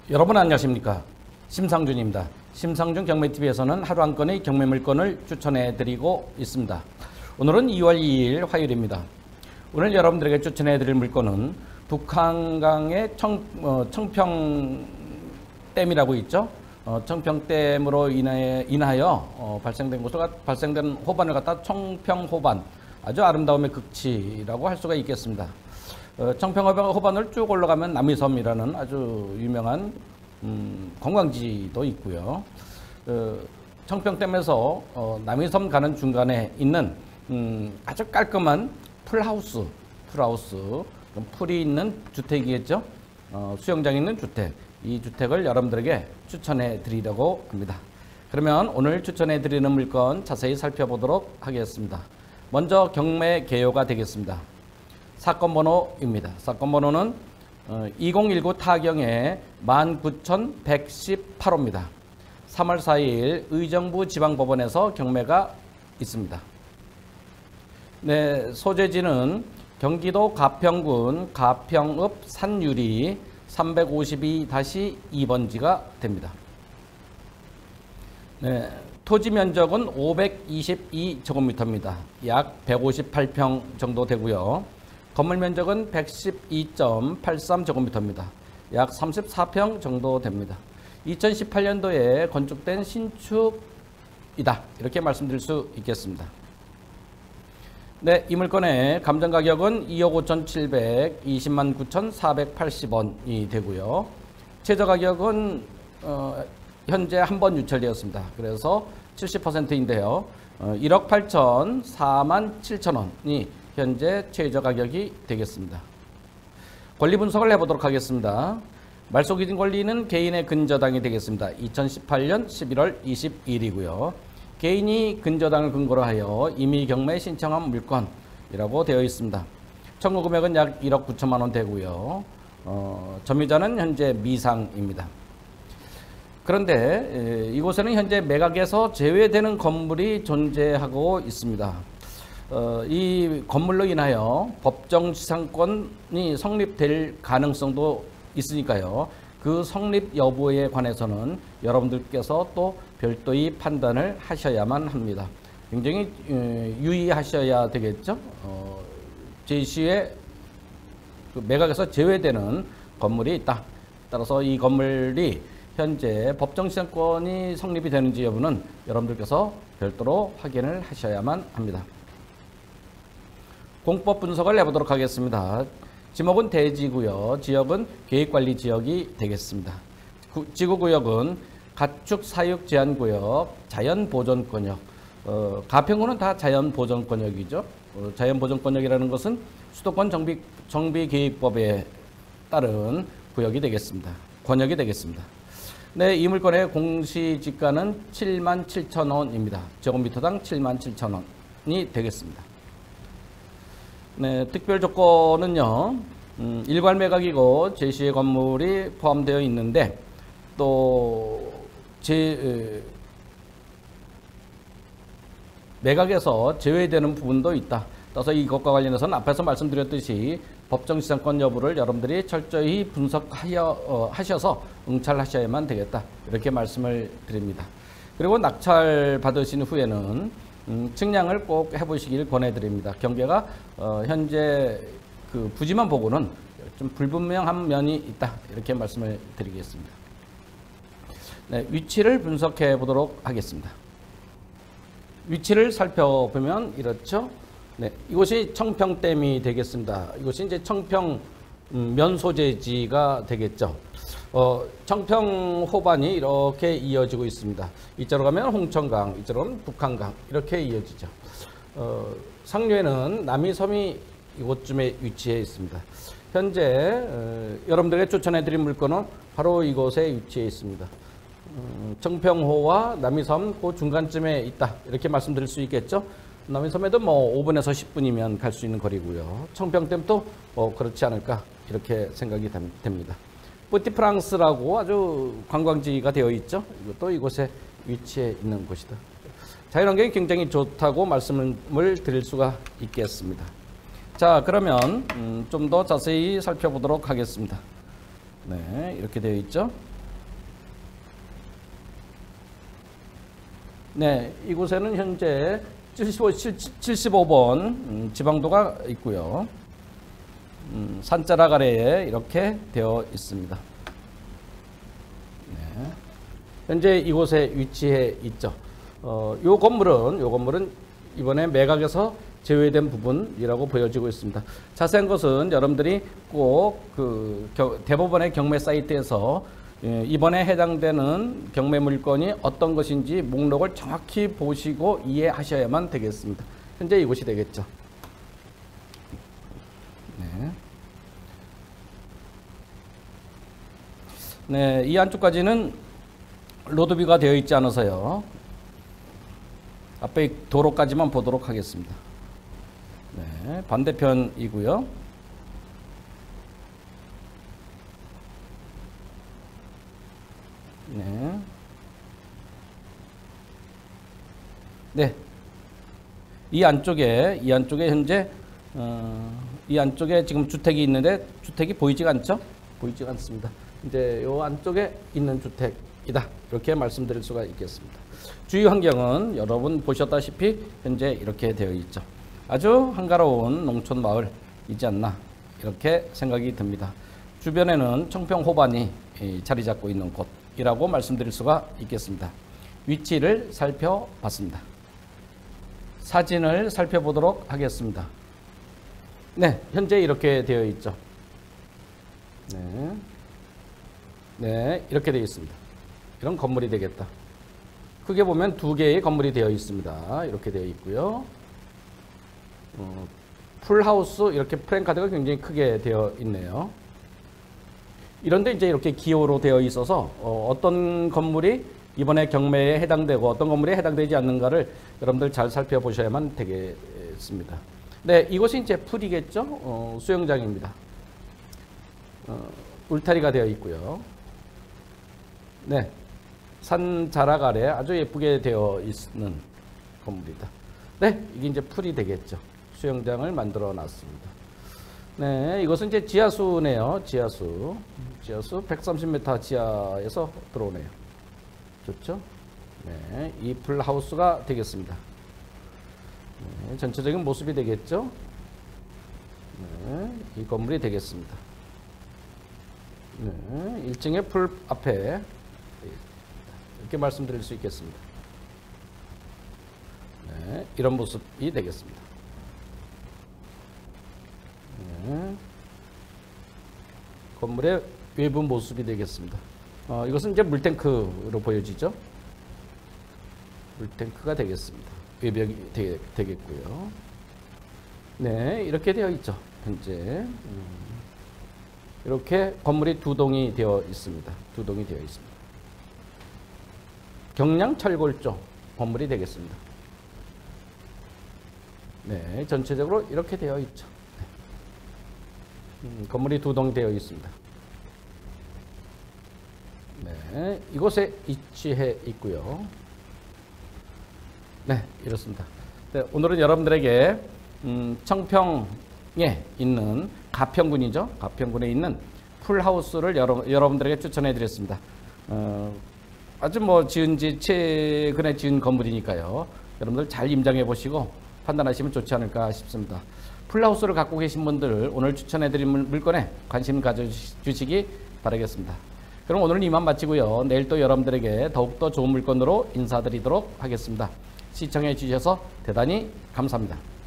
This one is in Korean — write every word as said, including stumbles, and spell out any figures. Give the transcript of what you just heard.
여러분 안녕하십니까? 심상준입니다. 심상준 경매티비에서는 하루 한 건의 경매 물건을 추천해 드리고 있습니다. 오늘은 이월 이일 화요일입니다. 오늘 여러분들에게 추천해 드릴 물건은 북한강의 청, 어, 청평댐이라고 있죠. 어, 청평댐으로 인하여, 인하여 어, 발생된 곳을 발생된 호반을 갖다 청평호반, 아주 아름다움의 극치라고 할 수가 있겠습니다. 어, 청평호반을 쭉 올라가면 남이섬이라는 아주 유명한 음, 관광지도 있고요. 어, 청평댐에서 어, 남이섬 가는 중간에 있는 음, 아주 깔끔한 풀하우스, 풀하우스, 풀이 있는 주택이겠죠. 어, 수영장이 있는 주택, 이 주택을 여러분들에게 추천해 드리려고 합니다. 그러면 오늘 추천해 드리는 물건 자세히 살펴보도록 하겠습니다. 먼저 경매 개요가 되겠습니다. 사건 번호입니다. 사건 번호는 이천십구 타경의 만 구천백십팔 호입니다. 삼월 사일 의정부 지방법원에서 경매가 있습니다. 네, 소재지는 경기도 가평군 가평읍 산유리 삼백오십이 이 번지가 됩니다. 네, 토지 면적은 오백이십이 제곱미터입니다. 약 백오십팔 평 정도 되고요. 건물 면적은 백십이 점 팔삼 제곱미터입니다. 약 삼십사 평 정도 됩니다. 이천십팔 년도에 건축된 신축이다, 이렇게 말씀드릴 수 있겠습니다. 네, 이 물건의 감정 가격은 이억 오천칠백이십만 구천사백팔십 원이 되고요. 최저 가격은 어, 현재 한 번 유찰되었습니다. 그래서 칠십 퍼센트인데요. 어, 일억 팔천사만 칠천 원이 현재 최저 가격이 되겠습니다. 권리 분석을 해보도록 하겠습니다. 말소기준 권리는 개인의 근저당이 되겠습니다. 이천십팔 년 십일월 이십일이고요. 개인이 근저당을 근거로 하여 임의 경매에 신청한 물건이라고 되어 있습니다. 청구 금액은 약 일억 구천만 원 되고요. 어, 점유자는 현재 미상입니다. 그런데 에, 이곳에는 현재 매각에서 제외되는 건물이 존재하고 있습니다. 어, 이 건물로 인하여 법정지상권이 성립될 가능성도 있으니까요. 그 성립 여부에 관해서는 여러분들께서 또 별도의 판단을 하셔야만 합니다. 굉장히 유의하셔야 되겠죠. 어, 제시에 그 매각에서 제외되는 건물이 있다. 따라서 이 건물이 현재 법정지상권이 성립이 되는지 여부는 여러분들께서 별도로 확인을 하셔야만 합니다. 공법 분석을 해보도록 하겠습니다. 지목은 대지구요. 지역은 계획관리지역이 되겠습니다. 구, 지구구역은 가축사육제한구역, 자연보존권역. 어, 가평구는 다 자연보존권역이죠. 어, 자연보존권역이라는 것은 수도권 정비, 정비계획법에 따른 구역이 되겠습니다. 권역이 되겠습니다. 네, 이 물건의 공시지가는 칠만 칠천 원입니다. 제곱미터당 칠만 칠천 원이 되겠습니다. 네, 특별 조건은요, 음, 일괄 매각이고 제시의 건물이 포함되어 있는데 또 제, 매각에서 제외되는 부분도 있다. 따라서 이것과 관련해서는 앞에서 말씀드렸듯이 법정지상권 여부를 여러분들이 철저히 분석하여 어, 하셔서 응찰하셔야만 되겠다, 이렇게 말씀을 드립니다. 그리고 낙찰 받으신 후에는 음, 측량을 꼭 해보시길 권해드립니다. 경계가 어, 현재 그 부지만 보고는 좀 불분명한 면이 있다, 이렇게 말씀을 드리겠습니다. 네, 위치를 분석해 보도록 하겠습니다. 위치를 살펴보면 이렇죠. 네, 이곳이 청평댐이 되겠습니다. 이곳이 이제 청평 음, 면소재지가 되겠죠. 어, 청평호반이 이렇게 이어지고 있습니다. 이쪽으로 가면 홍천강, 이쪽으로는 북한강, 이렇게 이어지죠. 어, 상류에는 남이섬이 이곳쯤에 위치해 있습니다. 현재 어, 여러분들에게 추천해드린 물건은 바로 이곳에 위치해 있습니다. 어, 청평호와 남이섬 그 중간쯤에 있다, 이렇게 말씀드릴 수 있겠죠. 남이섬에도 뭐 오 분에서 십 분이면 갈 수 있는 거리고요. 청평댐도 뭐 그렇지 않을까, 이렇게 생각이 됩니다. 뿌티프랑스라고 아주 관광지가 되어 있죠. 이것도 이곳에 위치해 있는 곳이다. 자연환경이 굉장히 좋다고 말씀을 드릴 수가 있겠습니다. 자, 그러면 음, 좀 더 자세히 살펴보도록 하겠습니다. 네, 이렇게 되어 있죠. 네, 이곳에는 현재 칠십오, 칠십오 번 음, 지방도가 있고요. 음, 산자락 아래에 이렇게 되어 있습니다. 네. 현재 이곳에 위치해 있죠. 어, 요 건물은 요 건물은 이번에 매각에서 제외된 부분이라고 보여지고 있습니다. 자세한 것은 여러분들이 꼭 그 대법원의 경매 사이트에서 예, 이번에 해당되는 경매 물건이 어떤 것인지 목록을 정확히 보시고 이해하셔야만 되겠습니다. 현재 이곳이 되겠죠. 네. 네, 이 안쪽까지는 로드뷰가 되어 있지 않아서요. 앞에 도로까지만 보도록 하겠습니다. 네, 반대편이고요. 네. 네. 이 안쪽에, 이 안쪽에 현재, 어, 이 안쪽에 지금 주택이 있는데 주택이 보이지가 않죠? 보이지가 않습니다. 이제 요 안쪽에 있는 주택이다. 이렇게 말씀드릴 수가 있겠습니다. 주위 환경은 여러분 보셨다시피 현재 이렇게 되어 있죠. 아주 한가로운 농촌 마을이지 않나 이렇게 생각이 듭니다. 주변에는 청평 호반이 자리 잡고 있는 곳이라고 말씀드릴 수가 있겠습니다. 위치를 살펴봤습니다. 사진을 살펴보도록 하겠습니다. 네, 현재 이렇게 되어 있죠. 네, 네, 이렇게 되어 있습니다. 이런 건물이 되겠다. 크게 보면 두 개의 건물이 되어 있습니다. 이렇게 되어 있고요. 어, 풀하우스 이렇게 프랜카드가 굉장히 크게 되어 있네요. 이런데 이제 이렇게 기호로 되어 있어서 어, 어떤 건물이 이번에 경매에 해당되고 어떤 건물에 해당되지 않는가를 여러분들 잘 살펴보셔야만 되겠습니다. 네, 이곳이 이제 풀이겠죠. 어, 수영장입니다. 어, 울타리가 되어 있고요. 네, 산 자락 아래 아주 예쁘게 되어 있는 건물이다. 네, 이게 이제 풀이 되겠죠. 수영장을 만들어 놨습니다. 네, 이것은 이제 지하수네요. 지하수. 지하수 백삼십 미터 지하에서 들어오네요. 좋죠? 네, 이 풀하우스가 되겠습니다. 네, 전체적인 모습이 되겠죠? 네, 이 건물이 되겠습니다. 네, 일 층의 풀 앞에 이렇게 말씀드릴 수 있겠습니다. 네, 이런 모습이 되겠습니다. 네, 건물의 외부 모습이 되겠습니다. 어, 이것은 이제 물탱크로 보여지죠. 물탱크가 되겠습니다. 외벽이 되, 되겠고요. 네, 이렇게 되어 있죠. 현재 음, 이렇게 건물이 두 동이 되어 있습니다. 두 동이 되어 있습니다. 경량철골조 건물이 되겠습니다. 네, 전체적으로 이렇게 되어 있죠. 음, 건물이 두 동 되어 있습니다. 네, 이곳에 위치해 있고요. 네, 이렇습니다. 네, 오늘은 여러분들에게 음, 청평에 있는 가평군이죠. 가평군에 있는 풀하우스를 여러, 여러분들에게 추천해 드렸습니다. 어, 아주 뭐 지은 지 최근에 지은 건물이니까요. 여러분들 잘 임장해 보시고 판단하시면 좋지 않을까 싶습니다. 풀하우스를 갖고 계신 분들 오늘 추천해 드린 물건에 관심 가져주시기 바라겠습니다. 그럼 오늘은 이만 마치고요. 내일 또 여러분들에게 더욱더 좋은 물건으로 인사드리도록 하겠습니다. 시청해 주셔서 대단히 감사합니다.